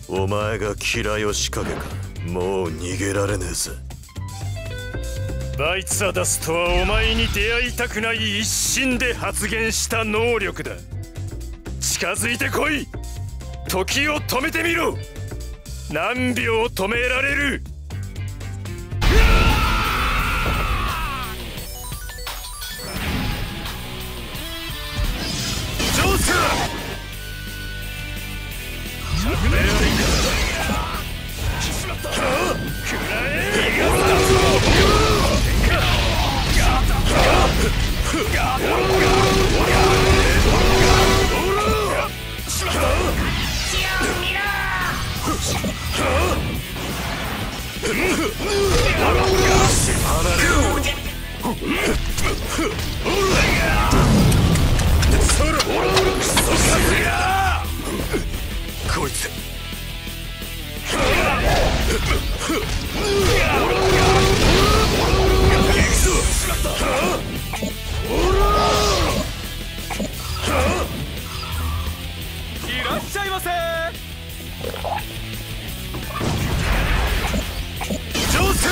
お前が嫌いを仕掛けか。もう逃げられねえぜ。 バイツアダスとはお前に出会いたくない一心で発現した能力だ。近づいてこい。時を止めてみろ。何秒止められる。ジョースこいついらっしゃいませ。ジョース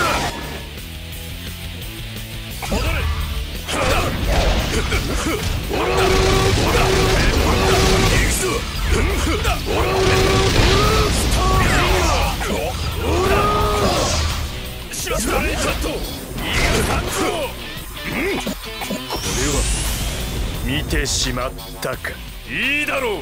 戻れ。しまったね、ちょっと。これは見てしまったか。いいだろう。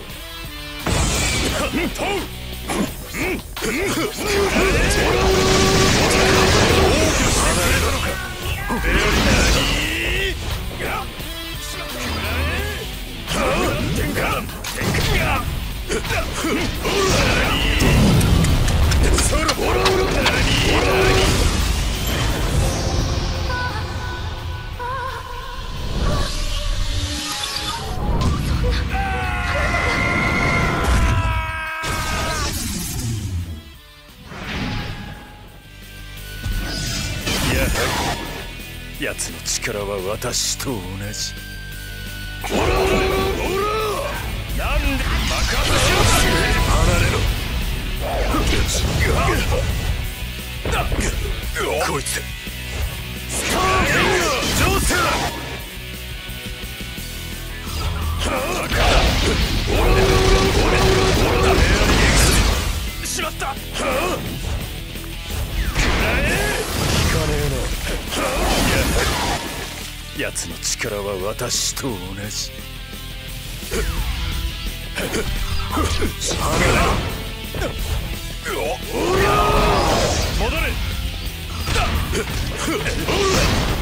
奴の力は私と同じ。なんで爆発しよう。離れろ。こいつ上手だ。しまった。奴の力は私と同じ。戻れ。